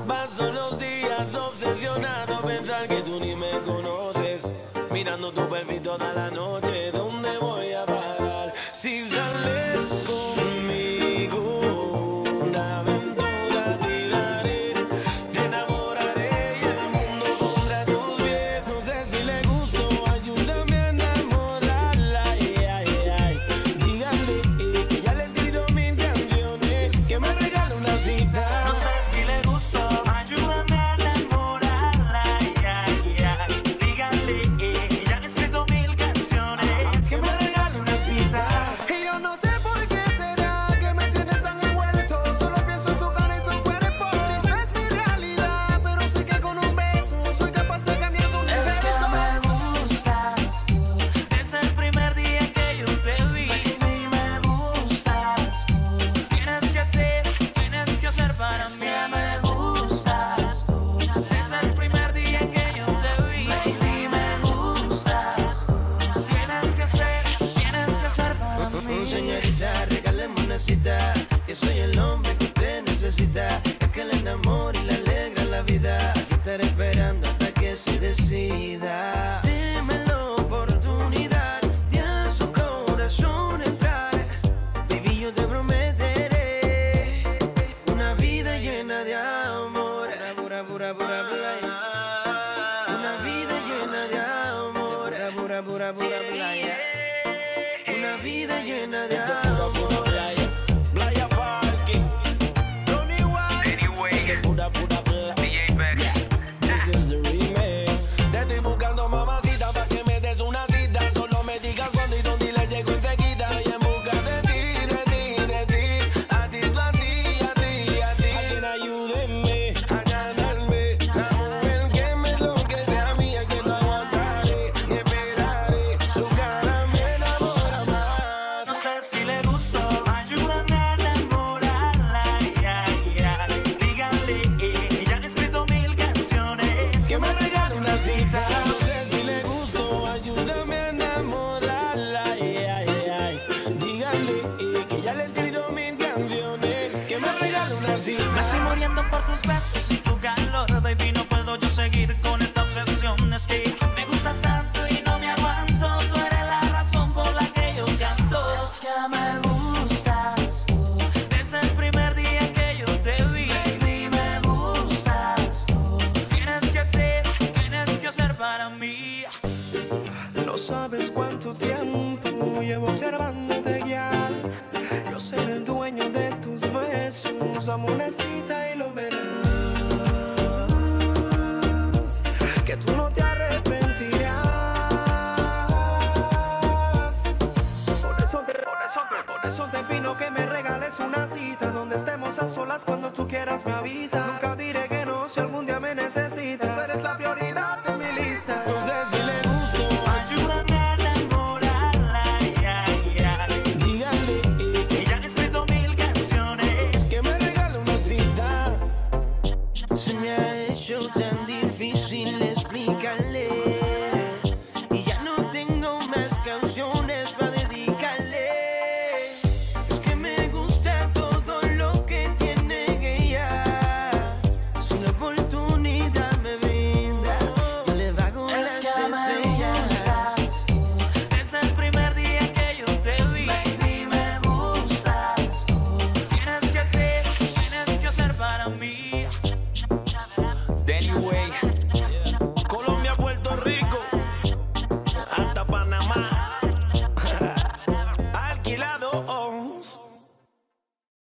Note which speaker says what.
Speaker 1: Paso los días obsesionado, pensar que tú ni me conoces. Mirando tu perfil toda la noche, ¿dónde voy a parar? Si sales conmigo, una aventura te daré. Te enamoraré y el mundo pondrá a tus pies. No sé si le gusto, ayúdame a enamorarla. Dígale que ya le he escrito 1000 canciones, que me regale una cita.
Speaker 2: No sé si le gustó, ayúdame a enamorarla. Dígale que ya le he escrito 1000 canciones,
Speaker 1: Que me regale una cita.
Speaker 3: Y yo no sé por qué será que me tienes tan envuelto. Solo pienso en tu cara y tu cuerpo. Esta es mi realidad, pero sé que con un beso soy capaz de cambiar tu universo.
Speaker 2: es que me gustas tú. Desde el primer día que yo te vi, baby, me gustas tú. Tienes que hacer para mí. Me gustas tú. Desde el primer día que yo te vi, baby, me gustas tú. Tienes que hacer para mí.
Speaker 4: Señorita, regáleme una cita, que soy el hombre que usted necesita, el que le enamora y le alegra la vida. Aquí estaré esperando hasta que se decida. Deme la oportunidad de a su corazón entrar. Baby, yo te prometeré una vida llena de amor. Pura, pura, pura playa. Una vida llena de amor. Pura, pura, pura playa. Una vida llena de amor.
Speaker 1: Playa, playa parking,
Speaker 3: Tony White.
Speaker 1: que pura playa. This is the remix. Te estoy buscando, mamacita, pa' que me des una cita. Solo me digas cuándo y dónde y le llego enseguida. Y en busca de ti, de ti, de ti. A ti, a ti, a ti, a ti. Alguien ayúdenme a ganarme la mujer que me enloquece a mí. Es que no aguantaré y esperaré. Su cara me enamora más.
Speaker 2: No sé si le gustó, ayúdame a enamorarla. Dígale que ya le he escrito 1000 canciones,
Speaker 1: Que me regale una cita. No sé si le gustó, ayúdame a enamorarla. Dígale que ya le he escrito 1000 canciones. Que me regale una
Speaker 2: Me
Speaker 1: cita.
Speaker 2: estoy muriendo por tus besos y tu calor, baby, no puedo yo seguir con esta obsesión. Es que me gustas tanto y no me aguanto. Tú eres la razón por la que yo canto. Es que me gustas tú. Desde el primer día que yo te vi, baby, me gustas tú. Tienes que hacer para mí.
Speaker 3: No sabes cuánto tiempo llevo observándote ya. Yo seré el dueño de tus besos, amonecita, y lo verás. Que tú no te arrepentirás. Por eso te pido que me regales una cita, donde estemos a solas cuando tú quieras me avisas. Nunca diré que no si algún día me necesitas. Tú eres la prioridad en mi lista.
Speaker 1: No sé si le gustó,
Speaker 2: Ayúdame a enamorarla.
Speaker 1: dígale
Speaker 2: Que ya le he escrito 1000 canciones.
Speaker 1: que me regale una cita.
Speaker 4: Se me ha hecho tan difícil explicarle, y ya no tengo más canciones para dedicarle. Es que me gusta todo lo que tiene ella. Si la oportunidad me brinda, yo le bajo
Speaker 2: Es
Speaker 4: las
Speaker 2: que me
Speaker 4: estrellas.
Speaker 2: gustas tú. Desde el primer día que yo te vi, baby, me gustas tú. Tienes que hacer para mí.
Speaker 1: Danny Way, Colombia, Puerto Rico, hasta Panamá. Alquilar.